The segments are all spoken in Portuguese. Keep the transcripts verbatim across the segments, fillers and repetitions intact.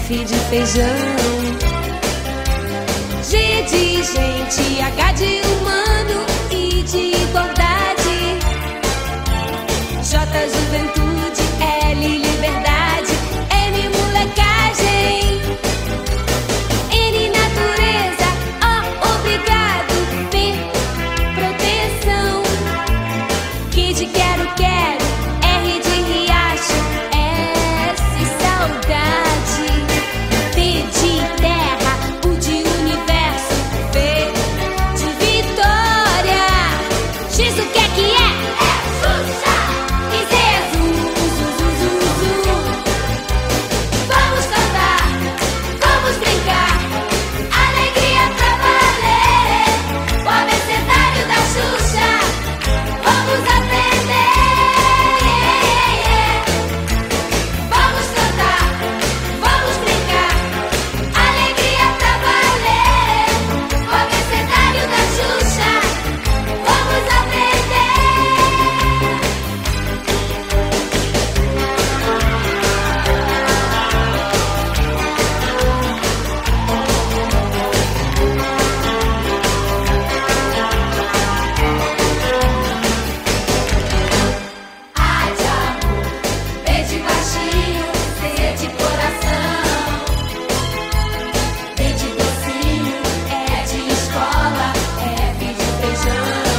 F de feijão. G de gente, H de humano, I de igualdade. J juventude, L liberdade, M molecagem. N natureza, O obrigado, P proteção. Q de quero quero, R de riacho, S saudade. T de terra, U de universo, V de vitória. X o que é que é? É Xuxa! E Z é Zu, Zu, Zu, Zu, Zu. Vamos cantar, vamos brincar, alegria pra valer. O abecedário da Xuxa, vamos aprender. Vamos cantar, vamos brincar, alegria pra valer. O abecedário da Xuxa, vamos aprender. A de amor, B de baixinho, C de coração, D de docinho, E de escola, F de feijão.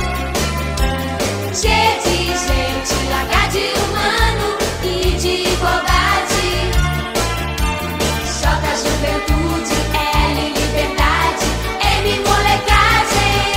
G de gente, H de humano, I de igualdade. J juventude, L liberdade, M molecagem.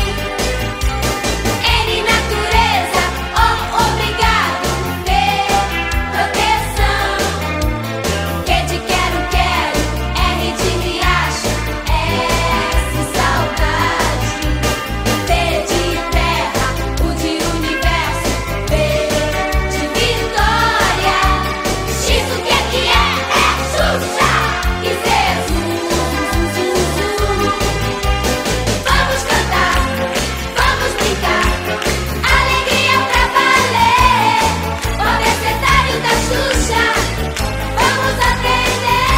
N natureza, O obrigado, P proteção. Q de quero quero, R de riacho, S saudade. T de terra, U de universo, V de vitória. X o que é que é? É Xuxa! E Z é Zu, Zu, Zu, Zu. Vamos cantar, vamos brincar, alegria pra valer. O abecedário da Xuxa, vamos aprender.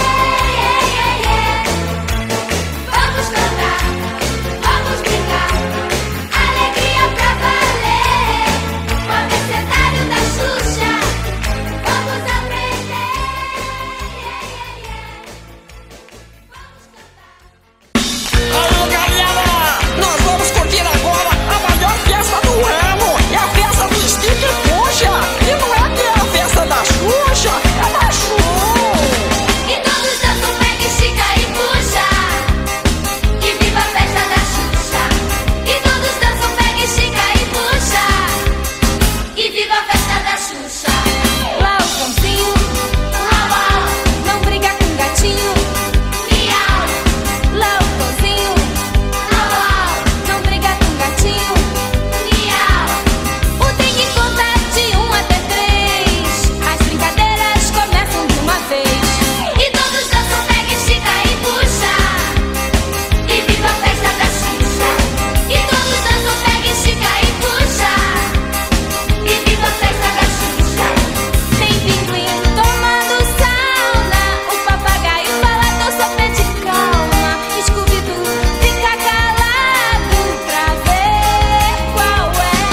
Vamos cantar, vamos brincar, alegria pra valer. O abecedário da Xuxa, vamos aprender. Alô, galera! Nós vamos curtir agora a maior festa do ano! É a festa do Stick e Puxa! E não é que é a festa da Xuxa, é da Xu! E todos dançam, pega, estica e puxa. E viva a festa da Xuxa. E todos dançam, pega, estica e puxa. E viva a festa da Xuxa. Lá o cãozinho, uau, uau, não briga com gatinho. Miau. Lá o cãozinho, uau, uau, não briga com gatinho. Miau. O tem que contar de um até três. As brincadeiras começam de uma vez. E todos dançam, pega, estica e puxa. E viva a festa da Xuxa. E todos dançam, pega, estica e puxa. E viva a festa da Xuxa. Tem pinguim tomando sauna. O papagaio fala, tô sofrendo de calma. Scooby-Doo fica calado pra ver qual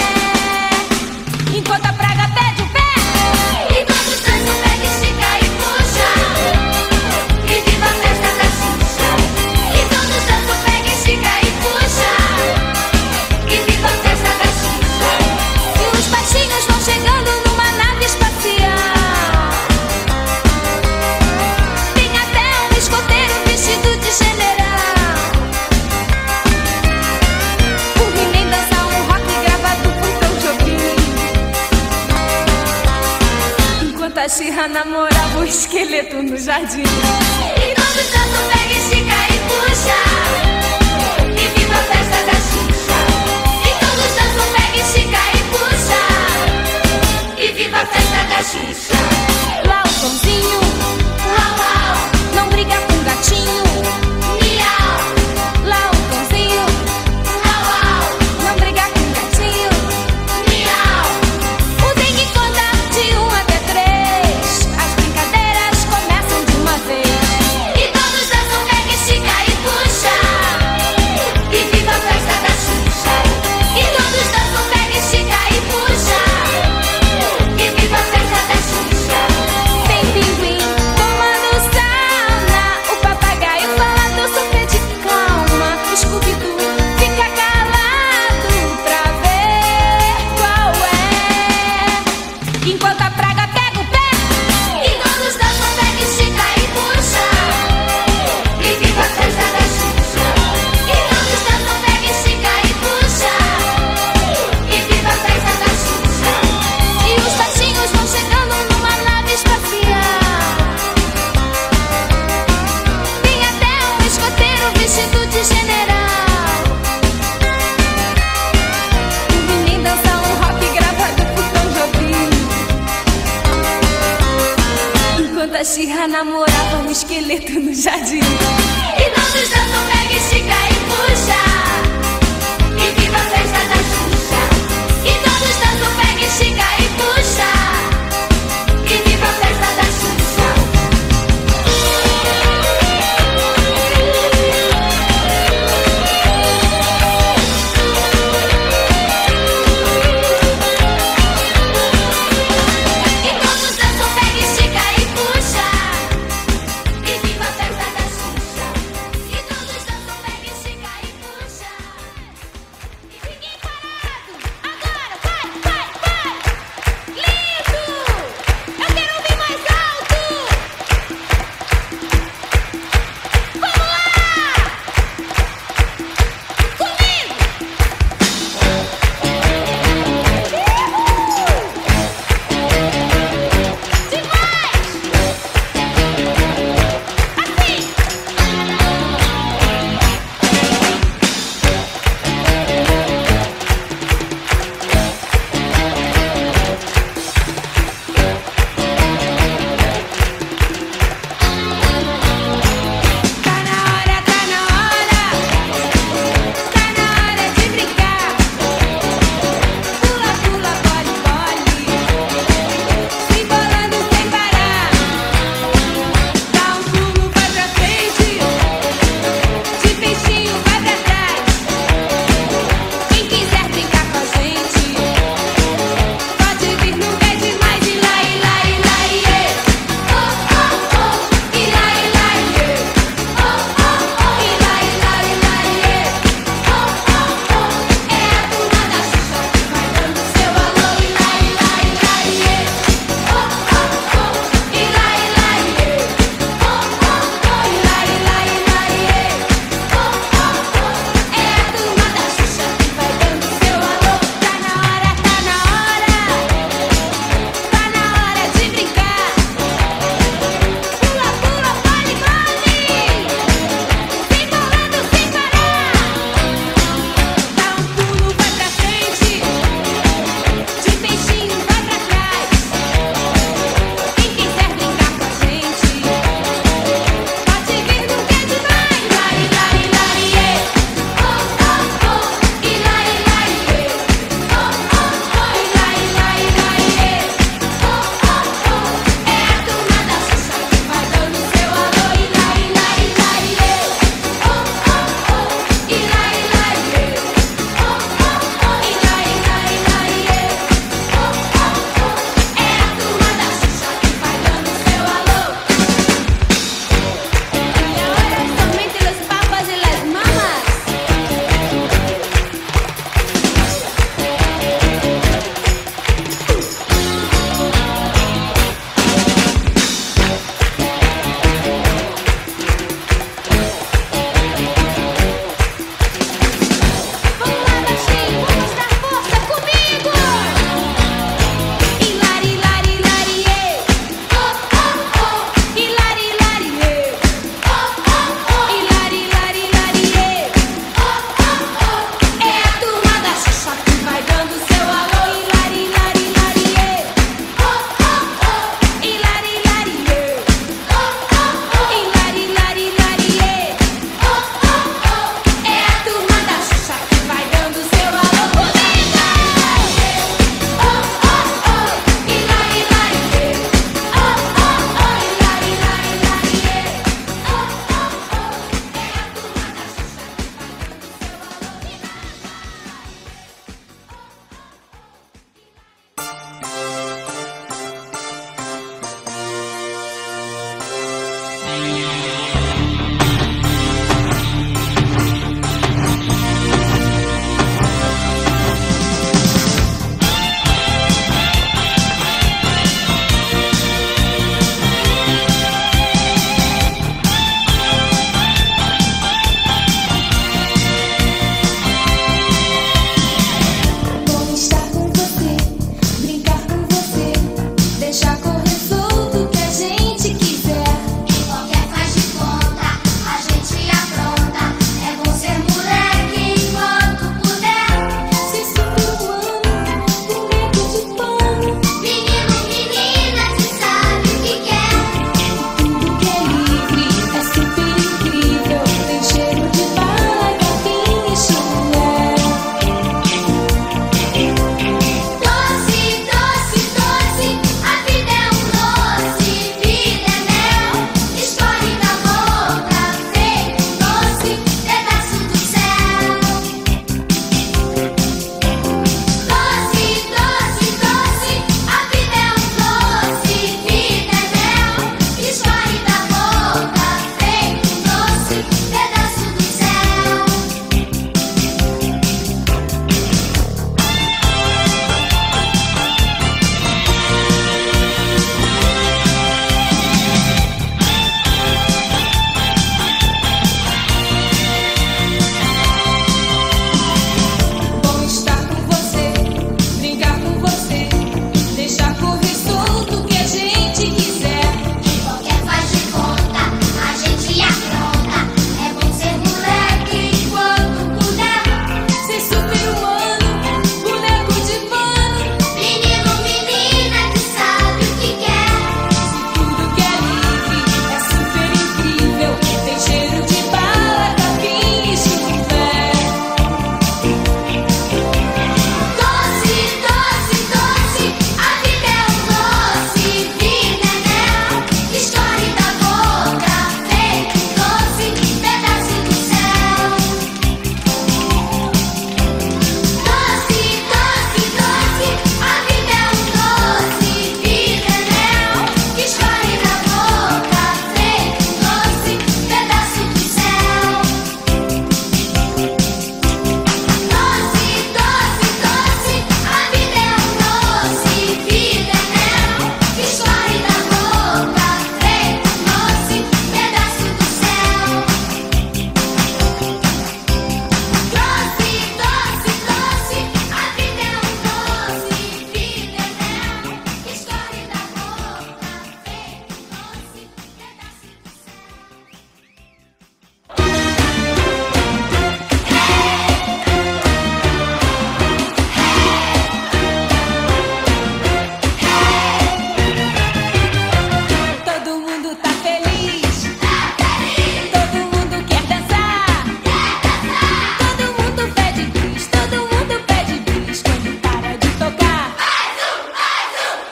é. Enquanto a praga pede o pé. E todos dançam, pega, estica e puxa. E viva a festa da Xuxa. E todos dançam, pega, estica e puxa. E viva a festa da Xuxa. E os baixinhos vão chegando numa nave espacial. Tem até um escoteiro vestido de general. O He-Man dança um rock gravado por Tom Jobim. Enquanto a She-Ra namorava o esqueleto no jardim. E todos dançam, pega, estica e puxa. E viva a festa da Xuxa. E todos dançam, pega, estica e puxa. E viva a festa da Xuxa. Lá o cãozinho, uau, uau, não briga com gatinho. Miau. Lá o cãozinho, uau, uau, não briga com gatinho. Miau. O tem que contar de um até três. As brincadeiras começam de uma vez. Xirra namorava um esqueleto no jardim. E todos dançam, pega, estica e puxa. E viva a festa da Xuxa. E todos dançam, pega, estica e puxa. E viva a festa da Xuxa. E todos dançam, pega, estica e puxa. E viva a festa da Xuxa. E todos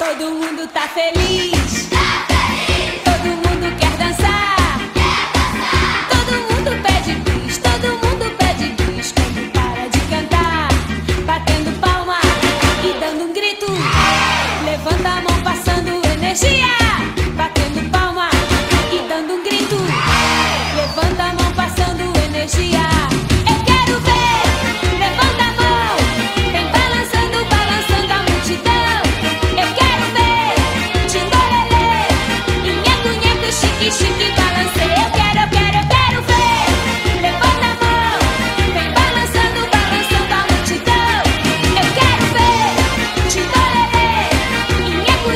Todo mundo tá feliz. Todo mundo quer dançar. Todo mundo pede bis. Todo mundo pede bis. Quando para de cantar, batendo palma e dando um grito. Levanta a mão passando energia. Batendo palma e dando um grito. Levanta a mão passando energia. Eu quero ver. Levanta a mão. Vem balançando, balançando a multidão. Eu quero ver. Tindolelê. E nheco, nheco, chique, chique, balancei. Eu quero, eu quero, eu quero ver. Levanta a mão. Vem balançando, balançando a multidão. Eu quero ver. Tindolelê. E nheco,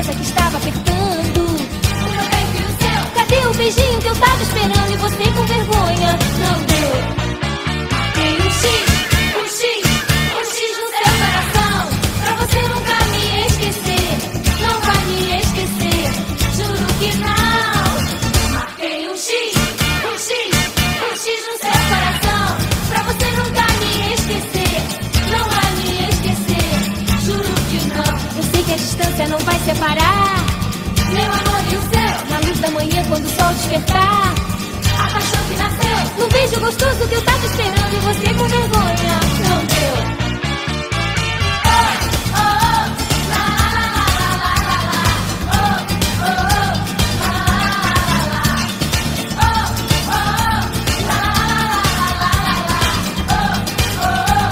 cabeça que estava apertando. O meu peito e o seu. Cadê o beijinho que eu tava esperando e você com vergonha não deu? Tem um X, um X, um X no seu coração, pra você nunca me esquecer. Não vai me esquecer, juro que não. Marquei um X, um X, um X no seu coração, pra você nunca me esquecer. Não vai me esquecer, juro que não. Eu sei que a distância não vai separar meu amor e o seu, na luz da manhã quando o sol despertar. A paixão que nasceu no beijo gostoso que eu tava esperando e você com vergonha não deu. Oh, oh, oh, la, la, la, la, la, la. Oh, oh, oh, la, la, la, la. Oh, oh, la, la, la, la, la. Oh, oh, la, la,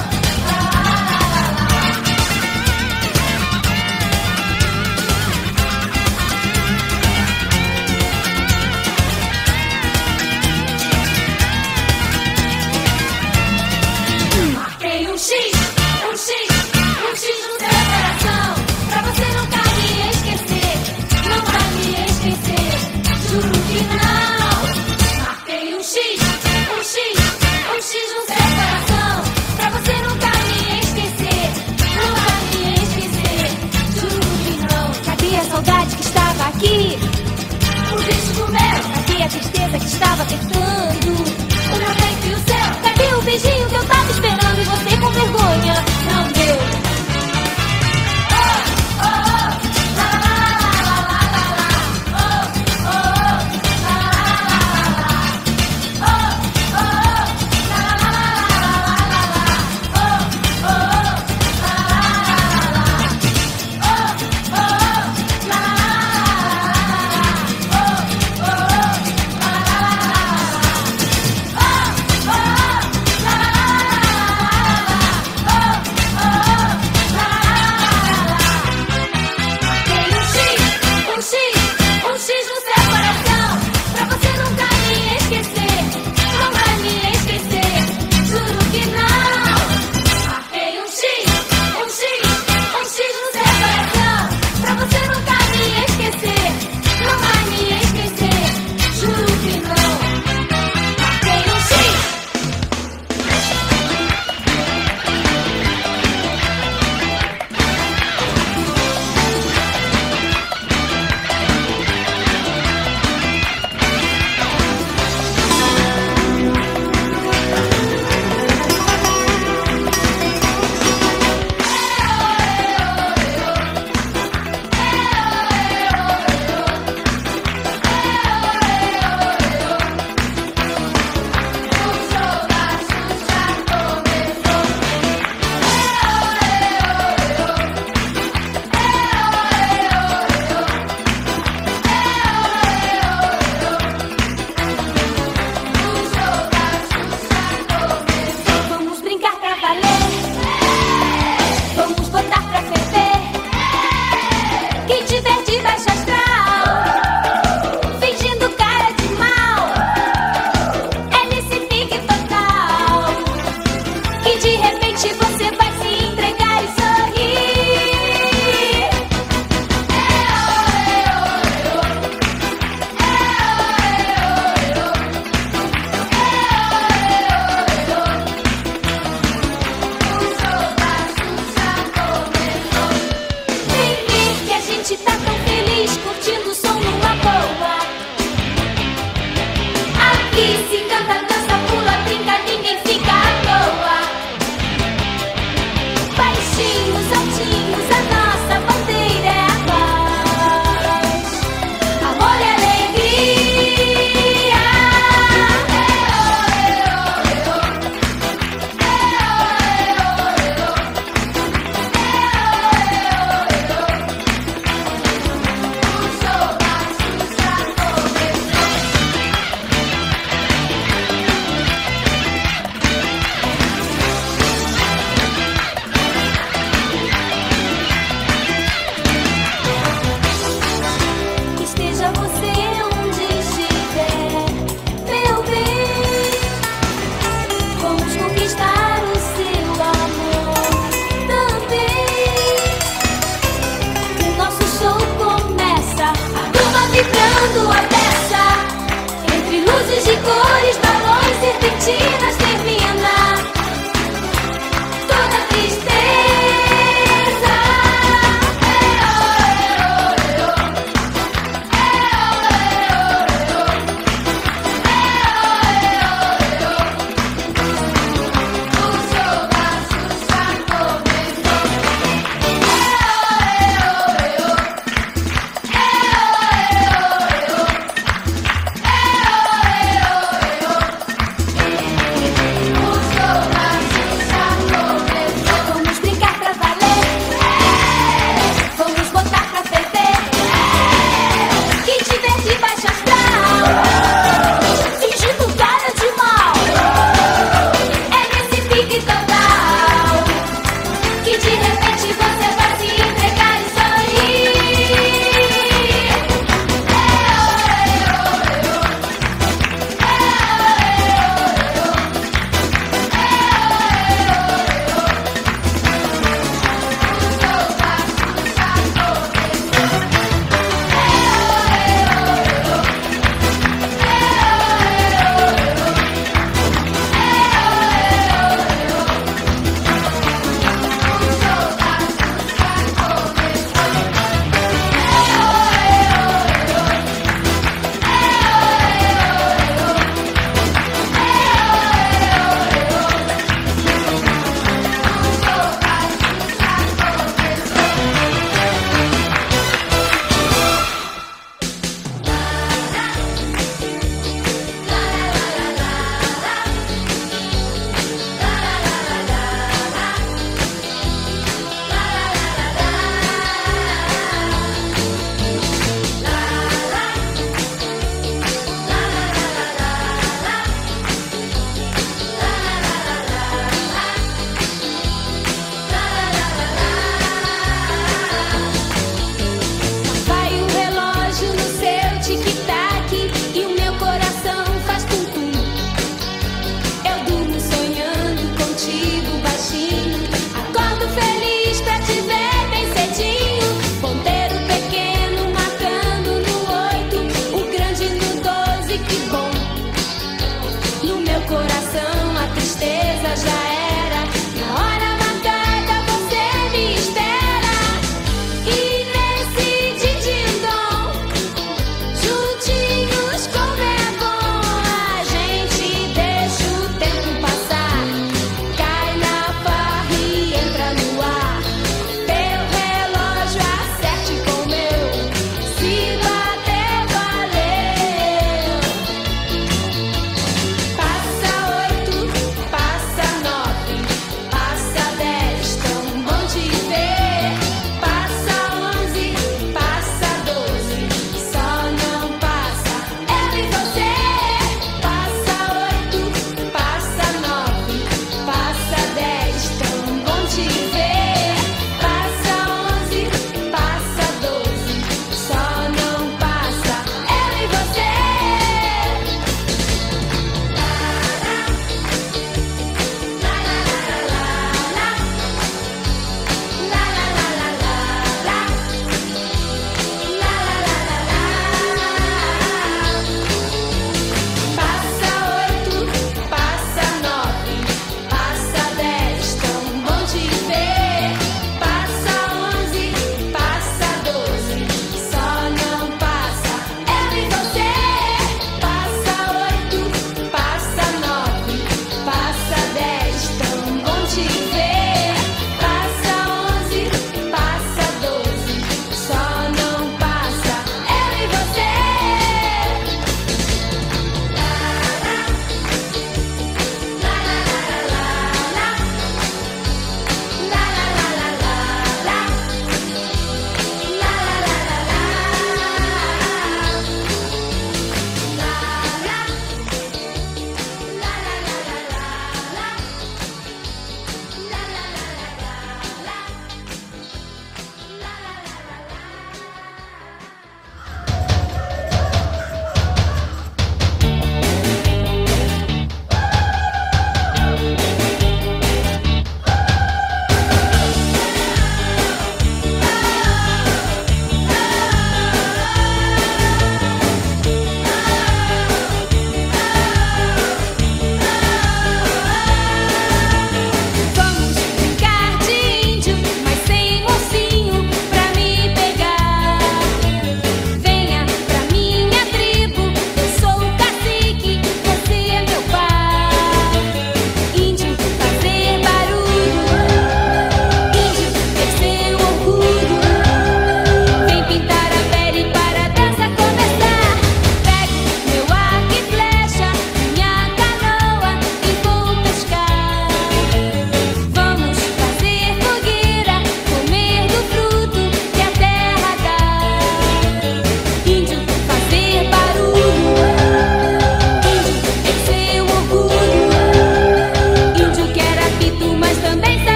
Marquei um X, um X, um X no seu coração, pra você nunca me esquecer. Não vai me esquecer, juro que não. Marquei um X, um X, um X no seu coração, pra você nunca me esquecer. Não vai me esquecer, juro que não. Cadê a saudade que estava aqui? O bicho comeu. Cadê a tristeza que estava apertando o meu peito e o seu? Cadê o beijinho que eu tava esperando e você com vergonha não deu? Oh, oh, oh, la, la, la, la, la, la. Oh, oh, oh, la, la, la, la, la. Oh, oh, oh, la, la, la, la, la, la. Oh, oh, oh, la, la, la, la, la. Oh, oh, oh, la, la, la, la, la. Oh, oh, oh, la, la, la, la, la.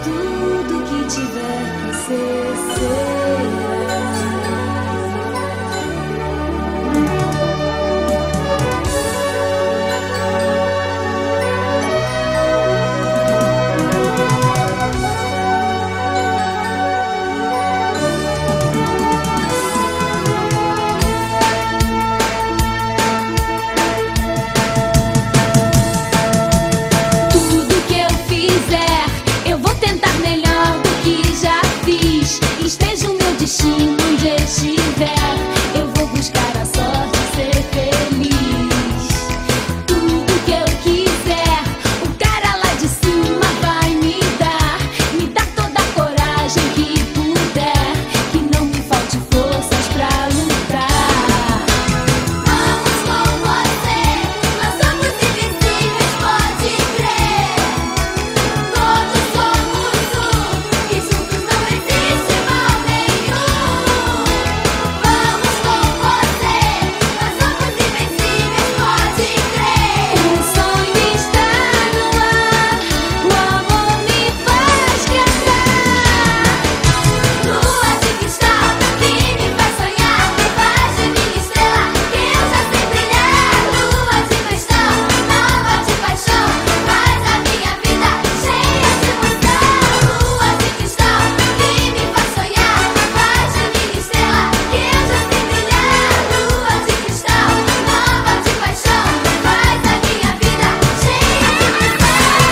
tudo que tiver que ser, será. Esteja o meu destino onde estiver, eu vou buscar a sorte e ser feliz. Tudo que eu quiser, o cara lá de cima vai me dar. Me dá toda a coragem que puder, que não me falte forças pra lutar. Vamos com você, nós somos invencíveis, pode crer. Todos somos um, e juntos não existe mal nenhum. Vamos com você, nós somos invencíveis, pode crer. O sonho está no ar, o amor me faz cantar. Lua de cristal, que me faz sonhar, me faz de minha estrela, que eu já sei brilhar. Lua de cristal, nova de paixão, faz a minha vida cheia de emoção. Lua de cristal, que me faz sonhar, me faz de minha estrela, que eu já sei brilhar. Lua de cristal, nova de paixão, faz a minha vida cheia de emoção.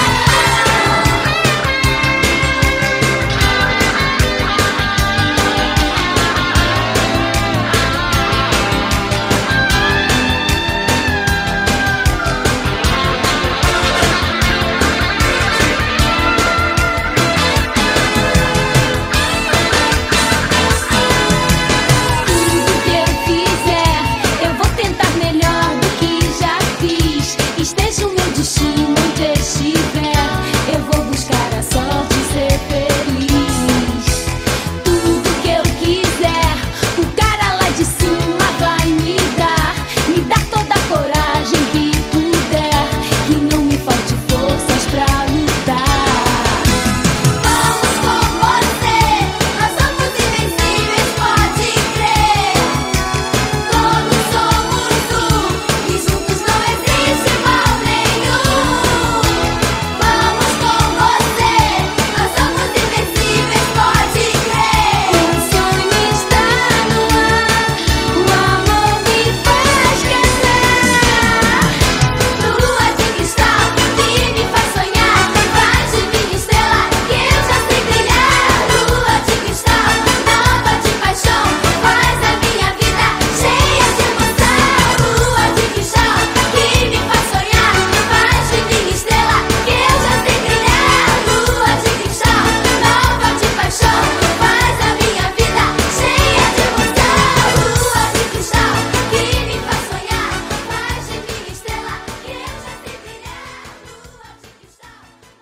Tudo que eu fizer, eu vou tentar melhor do que já fiz. Esteja o meu destino onde estiver, eu vou buscar a sorte e ser feliz. Tudo que eu quiser, o cara lá de cima vai me dar. Me dá toda a coragem que puder, que não me falte forças pra lutar. Vamos com você, nós somos invencíveis, pode crer. Todos somos um, e juntos não existe mal nenhum. Vamos com você, nós somos invencíveis, pode crer. O sonho está no ar, o amor me faz cantar. Lua de cristal, que me faz sonhar, me faz de minha estrela, que eu já sei brilhar. Lua de cristal, nova de paixão, faz a minha vida cheia de emoção. Lua de cristal, que me faz sonhar, me faz de minha estrela, que eu já sei brilhar. Lua de cristal, nova de paixão, faz a minha vida cheia de emoção. Lua de cristal, que me faz sonhar, faz de minha estrela, que eu já sei brilhar. Lua de cristal,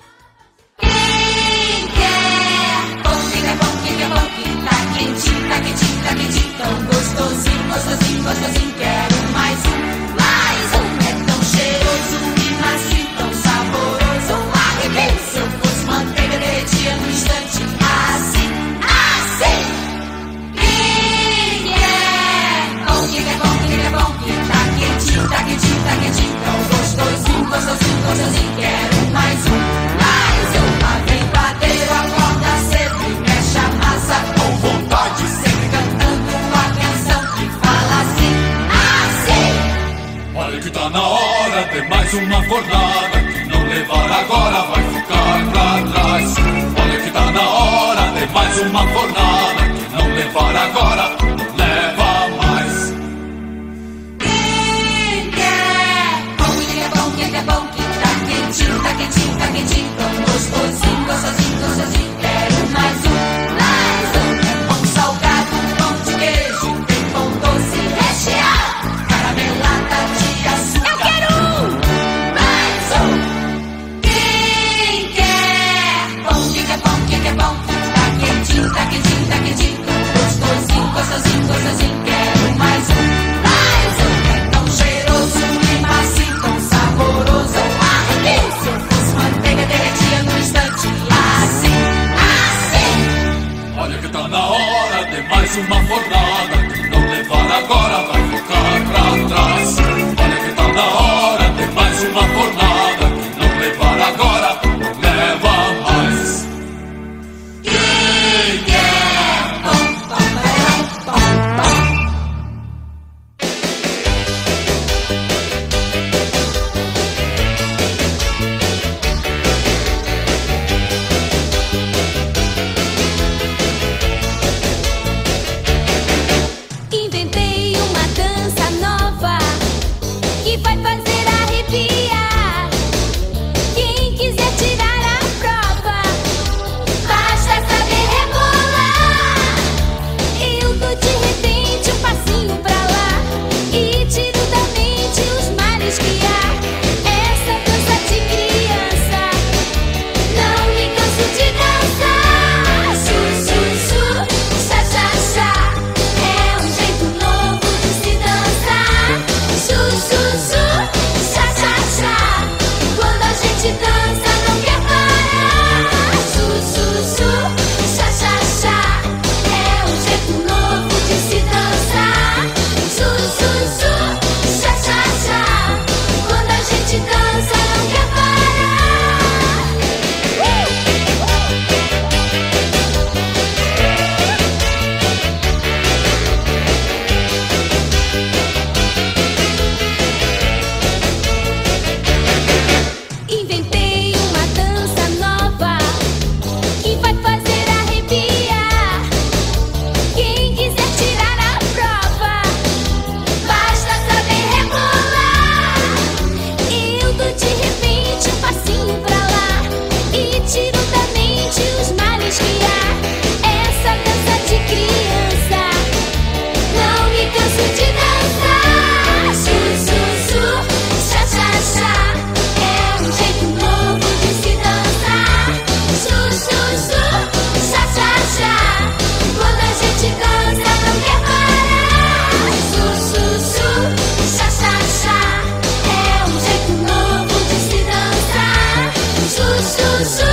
quem quer? Bom, que é bom, que é bom, que tá quentinho, tá quentinho, tá quentinho, tão gostosinho, gostosinho, gostosinho. Quero mais um, mais um. É tão cheiroso e macio, tão saboroso. Arrebento, se eu fosse manteiga, derretia no instante. Assim, assim. Quem quer? Bom, que é bom, que é bom, que tá quentinho, tá quentinho, tá quentinho, tão gostosinho, gostosinho, gostosinho. Quero mais um, mais um. Lá vem padeiro, acorda cedo e mexe a massa com vontade, sempre cantando uma canção que fala assim, assim. Olha que tá na hora de mais uma fornada, que não levar agora vai ficar pra trás. Olha que tá na hora de mais uma fornada, que não levar agora não leva mais. Quem quer? Bom, que é bom, que é bom, que tá quentinho, tá quentinho, tá quentinho, tão gostosinho, gostosinho, gostosinho. Quero mais um, mais um. É pão salgado, pão de queijo, tem pão doce recheado, caramelada de açúcar. Eu quero um, mais um. Quem quer? Bom, que é bom, que é bom, que tá quentinho, tá quentinho, tá quentinho, tão gostosinho, gostosinho. chuchu.